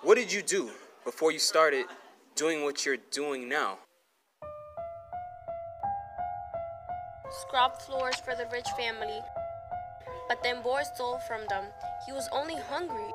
What did you do before you started doing what you're doing now? Scrubbed floors for the rich family. But then boy stole from them. He was only hungry.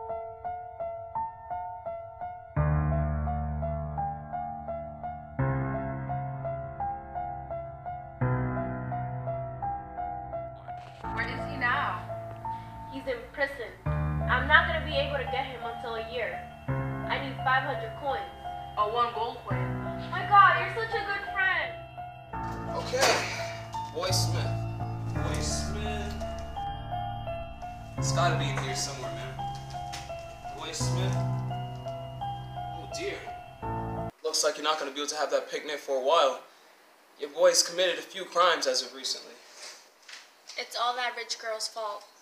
Where is he now? He's in prison. I'm not gonna be able to get him until a year. I need 500 coins. Oh, 1 gold coin. My God, you're such a good friend. Okay. Boy Smith. Boy Smith. It's gotta be in here somewhere, man. Boy Smith. Oh dear. Looks like you're not gonna be able to have that picnic for a while. Your boy's committed a few crimes as of recently. It's all that rich girl's fault.